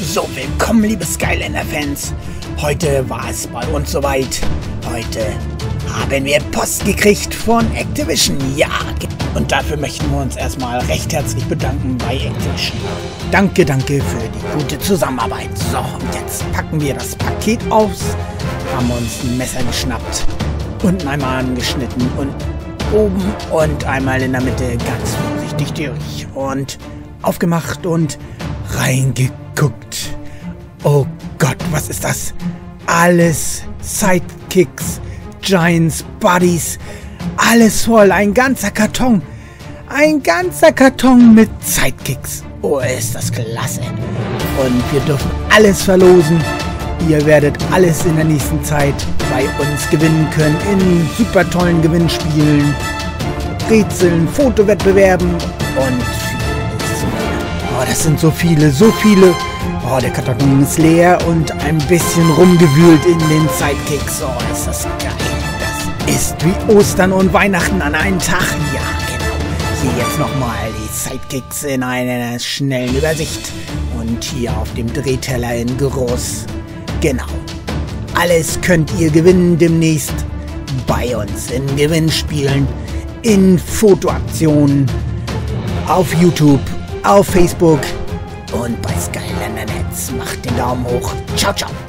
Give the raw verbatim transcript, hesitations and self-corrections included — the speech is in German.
So, willkommen liebe Skylander-Fans. Heute war es bei uns soweit. Heute haben wir Post gekriegt von Activision. Ja, und dafür möchten wir uns erstmal recht herzlich bedanken bei Activision. Danke, danke für die gute Zusammenarbeit. So, und jetzt packen wir das Paket aus, haben uns ein Messer geschnappt, unten einmal angeschnitten und oben und einmal in der Mitte ganz vorsichtig durch und aufgemacht und reingeguckt. Oh Gott, was ist das? Alles Sidekicks, Giants, Buddies, alles voll, ein ganzer Karton. Ein ganzer Karton mit Sidekicks. Oh, ist das klasse. Und wir dürfen alles verlosen. Ihr werdet alles in der nächsten Zeit bei uns gewinnen können in super tollen Gewinnspielen, Rätseln, Fotowettbewerben und vieles mehr. Oh, das sind so viele, so viele. Oh, der Karton ist leer und ein bisschen rumgewühlt in den Sidekicks. Oh, ist das geil. Das ist wie Ostern und Weihnachten an einem Tag. Ja, genau. Hier jetzt nochmal die Sidekicks in einer schnellen Übersicht. Und hier auf dem Drehteller in groß. Genau. Alles könnt ihr gewinnen demnächst bei uns in Gewinnspielen, in Fotoaktionen, auf YouTube, auf Facebook und bei Skylander Netz. Macht den Daumen hoch. Ciao, ciao.